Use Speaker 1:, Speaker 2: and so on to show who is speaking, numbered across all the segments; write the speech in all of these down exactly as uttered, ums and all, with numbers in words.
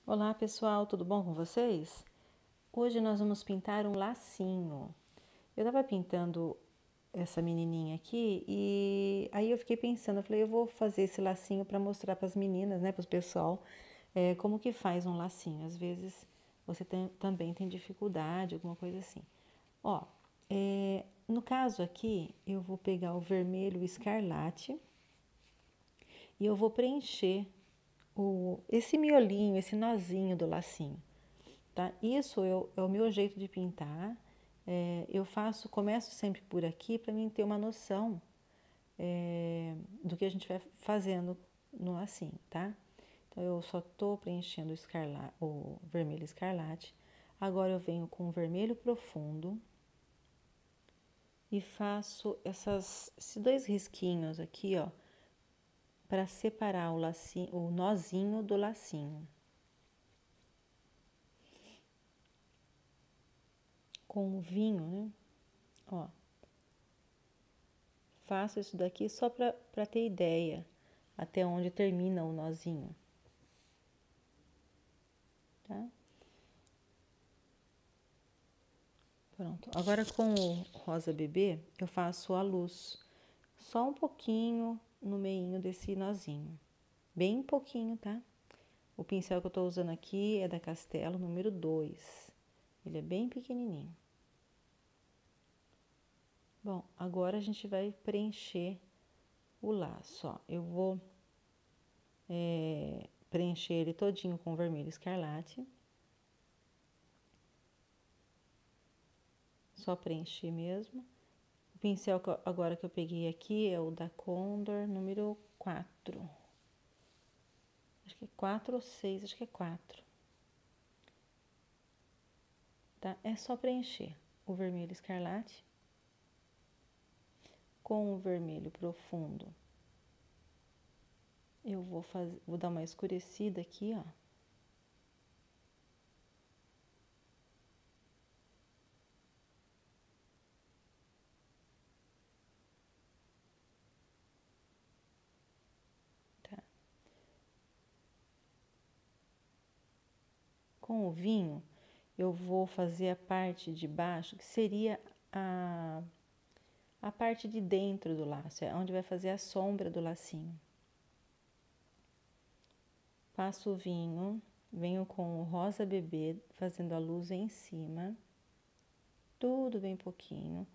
Speaker 1: Olá pessoal, tudo bom com vocês? Hoje nós vamos pintar um lacinho. Eu estava pintando essa menininha aqui e aí eu fiquei pensando, eu falei, eu vou fazer esse lacinho para mostrar para as meninas, né, para o pessoal, é, como que faz um lacinho. Às vezes você tem, também tem dificuldade, alguma coisa assim. Ó, é, no caso aqui, eu vou pegar o vermelho escarlate e eu vou preencher o, esse miolinho, esse nozinho do lacinho. Tá? Isso eu, é o meu jeito de pintar. É, eu faço, começo sempre por aqui para mim ter uma noção é, do que a gente vai fazendo no lacinho, tá? Então eu só tô preenchendo o, escarla, o vermelho escarlate. Agora eu venho com o vermelho profundo e faço essas, esses dois risquinhos aqui, ó, para separar o lacinho, o nozinho do lacinho. Com o vinho, né? Ó, faço isso daqui só para ter ideia até onde termina o nozinho, tá? Pronto. Agora com o rosa bebê eu faço a luz, só um pouquinho no meinho desse nozinho, bem pouquinho, tá? O pincel que eu tô usando aqui é da Castelo número dois, ele é bem pequenininho. Bom, agora a gente vai preencher o laço, ó. Eu vou é, preencher ele todinho com vermelho escarlate. Só preencher mesmo. O pincel que eu, agora que eu peguei aqui é o da Condor número quatro. Acho que é quatro ou seis, acho que é quatro. Tá? É só preencher o vermelho escarlate com o vermelho profundo. Eu vou fazer, vou dar uma escurecida aqui, ó. Tá? Com o vinho, eu vou fazer a parte de baixo, que seria a, a parte de dentro do laço, é onde vai fazer a sombra do lacinho. Passo o vinho, venho com o rosa bebê fazendo a luz em cima, tudo bem pouquinho.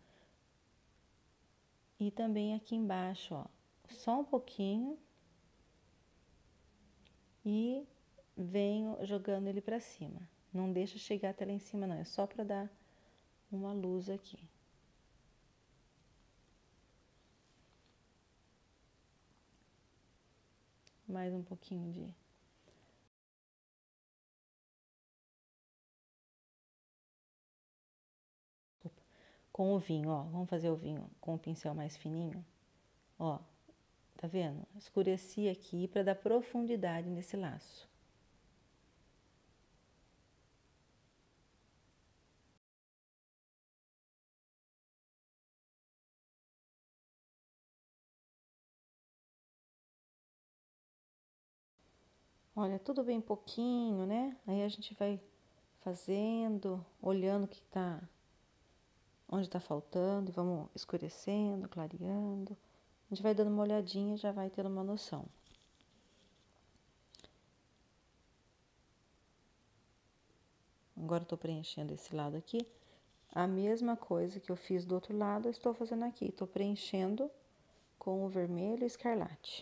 Speaker 1: E também aqui embaixo, ó, só um pouquinho e venho jogando ele pra cima. Não deixa chegar até lá em cima não, é só pra dar uma luz aqui. Mais um pouquinho de... Com o vinho, ó, vamos fazer o vinho com o pincel mais fininho, ó, tá vendo? Escureci aqui para dar profundidade nesse laço. Olha, tudo bem pouquinho, né? Aí a gente vai fazendo, olhando o que tá, onde tá faltando, e vamos escurecendo, clareando. A gente vai dando uma olhadinha e já vai tendo uma noção. Agora eu tô preenchendo esse lado aqui. A mesma coisa que eu fiz do outro lado, eu estou fazendo aqui. Tô preenchendo com o vermelho escarlate.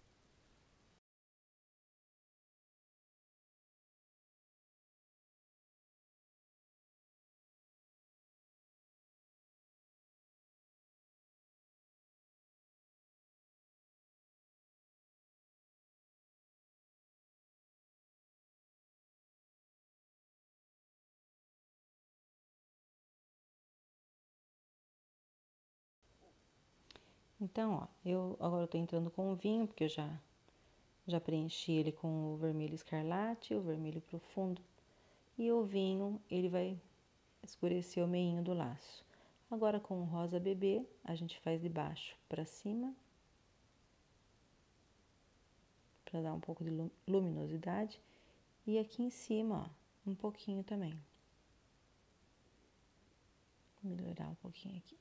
Speaker 1: Então, ó, eu agora eu tô entrando com o vinho, porque eu já, já preenchi ele com o vermelho escarlate, o vermelho profundo. E o vinho, ele vai escurecer o meinho do laço. Agora com o rosa bebê, a gente faz de baixo para cima, para dar um pouco de luminosidade. E aqui em cima, ó, um pouquinho também. Vou melhorar um pouquinho aqui.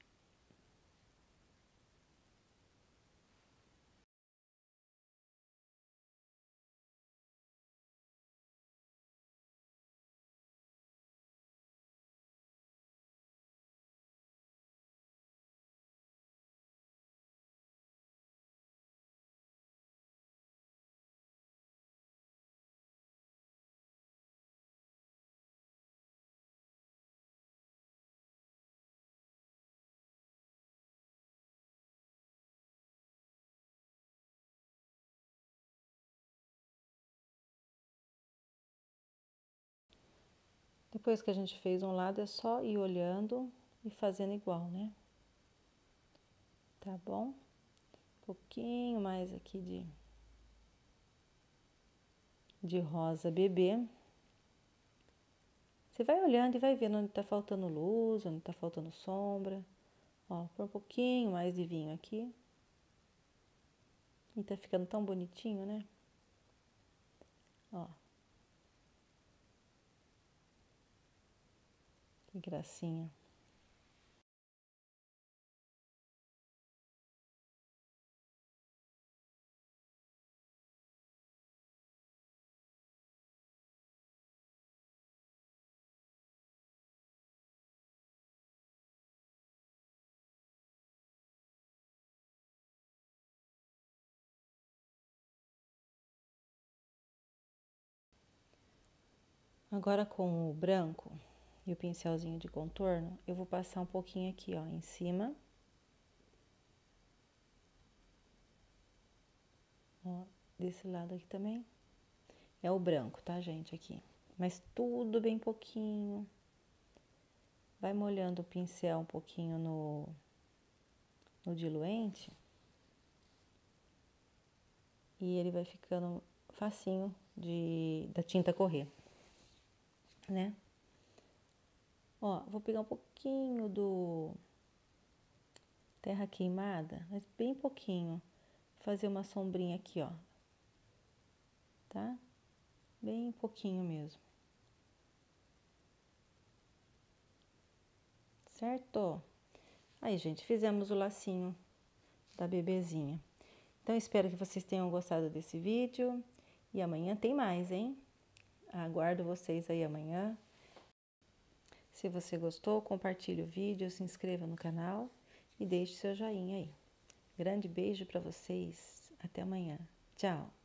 Speaker 1: Depois que a gente fez um lado, é só ir olhando e fazendo igual, né? Tá bom? Um pouquinho mais aqui de, de rosa bebê. Você vai olhando e vai vendo onde tá faltando luz, onde tá faltando sombra. Ó, põe um pouquinho mais de vinho aqui. E tá ficando tão bonitinho, né? Ó. Que gracinha. Agora com o branco e o pincelzinho de contorno, eu vou passar um pouquinho aqui, ó, em cima. Ó, desse lado aqui também. É o branco, tá, gente, aqui. Mas tudo bem pouquinho. Vai molhando o pincel um pouquinho no, no diluente. E ele vai ficando facinho de, da tinta correr, né? Ó, vou pegar um pouquinho do terra queimada, mas bem pouquinho. Fazer uma sombrinha aqui, ó. Tá? Bem pouquinho mesmo. Certo? Aí, gente, fizemos o lacinho da bebezinha. Então, espero que vocês tenham gostado desse vídeo. E amanhã tem mais, hein? Aguardo vocês aí amanhã. Se você gostou, compartilhe o vídeo, se inscreva no canal e deixe seu joinha aí. Grande beijo para vocês. Até amanhã. Tchau!